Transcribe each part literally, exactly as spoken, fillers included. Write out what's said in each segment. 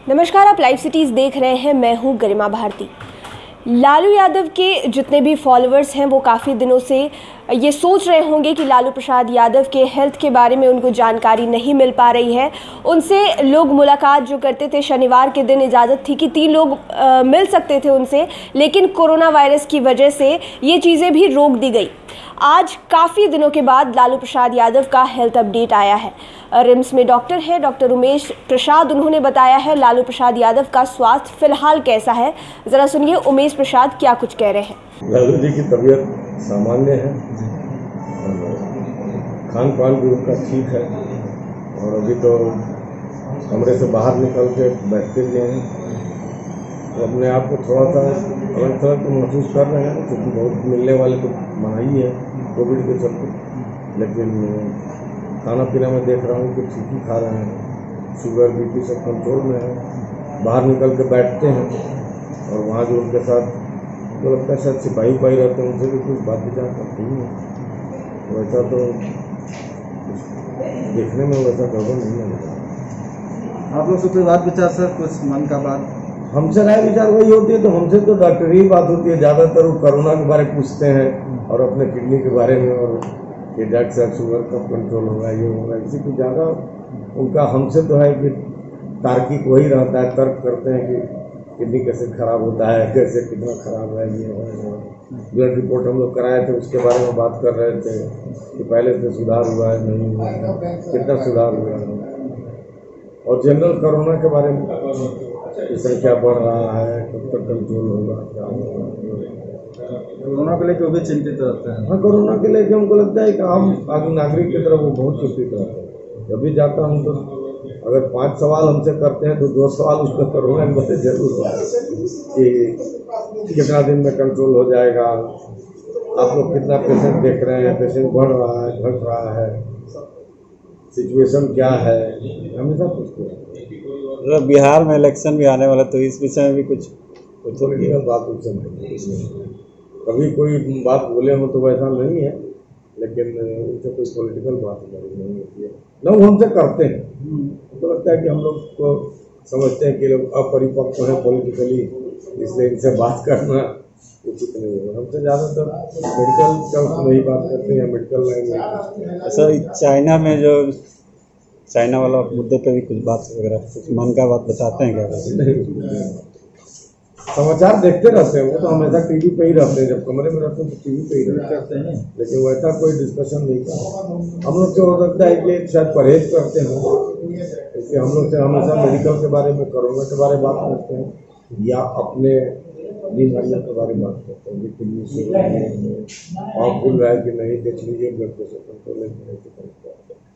नमस्कार, आप live cities देख रहे हैं। मैं हूं गरिमा भारती। लालू यादव के जितने भी फॉलोअर्स हैं वो काफ़ी दिनों से ये सोच रहे होंगे कि लालू प्रसाद यादव के हेल्थ के बारे में उनको जानकारी नहीं मिल पा रही है। उनसे लोग मुलाकात जो करते थे, शनिवार के दिन इजाज़त थी कि तीन लोग आ, मिल सकते थे उनसे, लेकिन कोरोना वायरस की वजह से ये चीज़ें भी रोक दी गई। आज काफ़ी दिनों के बाद लालू प्रसाद यादव का हेल्थ अपडेट आया है। रिम्स में डॉक्टर है, डॉक्टर उमेश प्रसाद, उन्होंने बताया है लालू प्रसाद यादव का स्वास्थ्य फिलहाल कैसा है। ज़रा सुनिए उमेश प्रसाद क्या कुछ कह रहे हैं। लालू जी की तबीयत सामान्य है, खान पान भी उनका ठीक है और अभी तो कमरे से बाहर निकल के बैठते भी हैं, तो अपने आप को थोड़ा सा अलग थलग तो महसूस कर रहे हैं, क्योंकि बहुत मिलने वाले तो मनाही है कोविड के चलते। लेकिन खाना पीना में देख रहा हूँ कि ठीक ही खा रहे हैं, शुगर बीपी सब कंट्रोल में है। बाहर निकल के बैठते हैं और वहाँ जो उनके साथ तो लगता है शायद सिपाही उपाही रहते हैं, उनसे भी कुछ बात विचार करते ही है। वैसा तो देखने में वैसा गड़बड़ नहीं लगता। आप लोग से कोई बात विचार सर, कुछ मन का बात? हमसे राय विचार वही होती है, तो हमसे तो डॉक्टरी ही बात होती है। ज़्यादातर वो कोरोना के बारे में पूछते हैं और अपने किडनी के बारे में, और कि डॉक्टर साहब शुगर कब कंट्रोल होगा, ये होगा, इसी की ज़्यादा उनका हमसे तो है कि तार्किक वही रहता है, तर्क करते हैं कि किडनी कैसे खराब होता है, कैसे कितना खराब है, ये है। ब्लड रिपोर्ट हम लोग कराए थे, उसके बारे में बात कर रहे थे कि पहले से सुधार हुआ है, नहीं हुआ है, कितना सुधार हुआ है। और जनरल कोरोना के बारे में की संख्या बढ़ रहा है, कब तक कंट्रोल होगा, क्या होगा। कोरोना को लेकर वो भी चिंतित रहते हैं। हाँ, कोरोना के लेकर हमको लगता है कि आम आम नागरिक की तरफ वो बहुत चिंतित रहते हैं। जब भी जाता हूँ तो अगर पांच सवाल हमसे करते हैं तो दो सवाल उसका कोरोना के बारे जरूर होगा कि कितना दिन में कंट्रोल हो जाएगा, आप लोग कितना पेशेंट देख रहे हैं, पेशेंट बढ़ रहा है, घट रहा है, सिचुएशन क्या है, हमेशा पूछते हैं। बिहार में इलेक्शन भी आने वाला, तो इस विषय में भी कुछ पॉलिटिकल बात उनसे नहीं, कभी कोई बात बोले हो तो वैसा नहीं है, लेकिन उनसे कोई पॉलिटिकल बात नहीं होती है, न वो हमसे करते हैं। तो लगता है कि हम लोग को समझते हैं कि लोग अपरिपक्व हैं पॉलिटिकली, इसलिए इनसे बात करना उचित नहीं है। हमसे ज़्यादातर मेडिकल टर्म्स में ही बात करते हैं, मेडिकल लाइन में। सर, चाइना में जो चाइना वाला मुद्दे पे भी कुछ बात वगैरह, कुछ मन का बात बताते हैं क्या? समाचार देखते रहते हैं, वो तो हमेशा टीवी पे ही रहते हैं, जब कमरे में रहते हैं तो टीवी पे ही रहते हैं, लेकिन वैसा कोई डिस्कशन नहीं करते। हम लोग से हो सकता है कि शायद परहेज करते हैं, इसलिए हम लोग से हमेशा मेडिकल के बारे में, कोरोना के बारे में बात करते हैं या अपने बीमारियों के बारे में बात करते हैं, किडनी से और भूल रहा है कि नहीं, देख लीजिए ब्लड प्रेशर कंट्रोल है।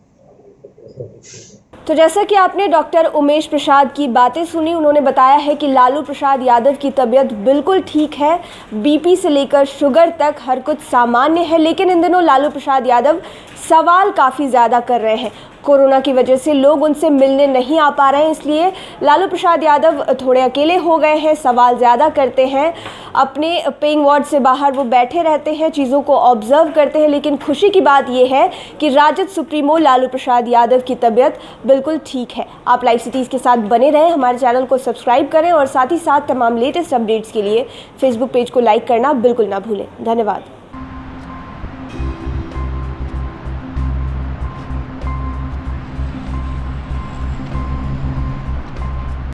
तो जैसा कि आपने डॉक्टर उमेश प्रसाद की बातें सुनी, उन्होंने बताया है कि लालू प्रसाद यादव की तबीयत बिल्कुल ठीक है, बीपी से लेकर शुगर तक हर कुछ सामान्य है। लेकिन इन दिनों लालू प्रसाद यादव सवाल काफ़ी ज़्यादा कर रहे हैं। कोरोना की वजह से लोग उनसे मिलने नहीं आ पा रहे हैं, इसलिए लालू प्रसाद यादव थोड़े अकेले हो गए हैं, सवाल ज़्यादा करते हैं, अपने पेइंग वार्ड से बाहर वो बैठे रहते हैं, चीज़ों को ऑब्जर्व करते हैं। लेकिन खुशी की बात यह है कि राजद सुप्रीमो लालू प्रसाद यादव की तबीयत बिल्कुल ठीक है। आप लाइव सिटीज़ के साथ बने रहें, हमारे चैनल को सब्सक्राइब करें और साथ ही साथ तमाम लेटेस्ट अपडेट्स के लिए फेसबुक पेज को लाइक करना बिल्कुल ना भूलें। धन्यवाद।